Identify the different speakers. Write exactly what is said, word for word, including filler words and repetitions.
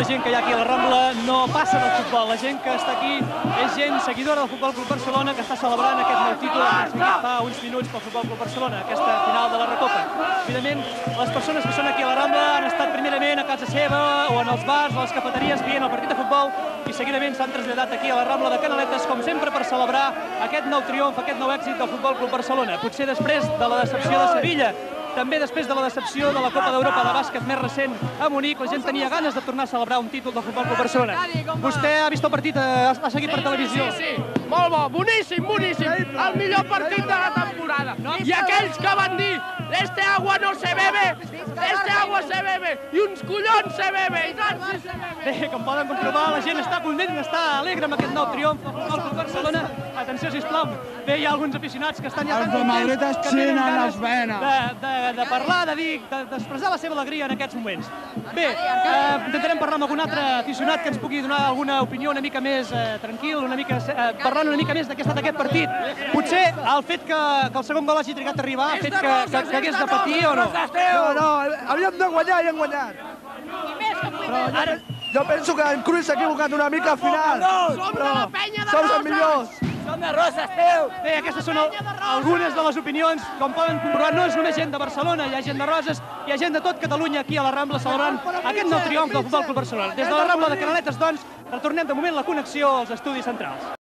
Speaker 1: la gent que hi ha aquí a la Rambla no passa del futbol. La gent que està aquí és gent seguidora del Futbol Club Barcelona que està celebrant aquest nou títol que ha aconseguit fa uns minuts pel Futbol Club Barcelona, aquesta final de la Recopa. Evidentment, les persones que són aquí a la Rambla han estat primerament a casa seva o en els bars o a les cafeteries veient el partit de futbol i seguidament s'han traslladat aquí a la Rambla de Canaletes, com sempre, per celebrar aquest nou triomf, aquest nou èxit del Futbol Club Barcelona. Potser després de la decepció de Sevilla, també després de la decepció de la Copa d'Europa de bàsquet més recent a Munic, la gent tenia ganes de tornar a celebrar un títol del Futbol Club Barcelona. Vostè ha vist el partit, ha seguit per televisió?
Speaker 2: Sí, sí, molt bo, boníssim, boníssim, el millor partit de la temporada. I aquells que van dir, este agua no se bebe, este agua se bebe, i uns collons se bebe, i tant sí se bebe.
Speaker 1: Bé, com poden comprovar, la gent està content, està alegre amb aquest nou triomf del Futbol Club Barcelona. Atenció, sisplau, bé, hi ha alguns aficionats que estan ja tan contents que tenen ganes de, de, de parlar, de dir, d'expressar la seva alegria en aquests moments. Bé, eh, intentarem parlar amb algun altre aficionat que ens pugui donar alguna opinió una mica més eh, tranquil, una mica, eh, parlant una mica més de què ha estat aquest partit. Potser el fet que, que el segon gol hagi trigat a arribar ha fet que, que, que hagués de patir o no?
Speaker 3: No, no, havíem de guanyar i hem guanyat. Però jo, jo penso que en Cruyff s'ha equivocat una mica al final.
Speaker 2: Som de la penya de
Speaker 3: Som els
Speaker 2: Roses!
Speaker 3: millors.
Speaker 2: Som de Roses, teu!
Speaker 1: Bé, aquestes són el, algunes de les opinions. Com poden comprovar, no és només gent de Barcelona, hi ha gent de Roses, hi ha gent de tot Catalunya aquí a la Rambla celebrant aquest nou triomf del Futbol Club Barcelona. Des de la Rambla de Canaletes, doncs, retornem de moment la connexió als estudis centrals.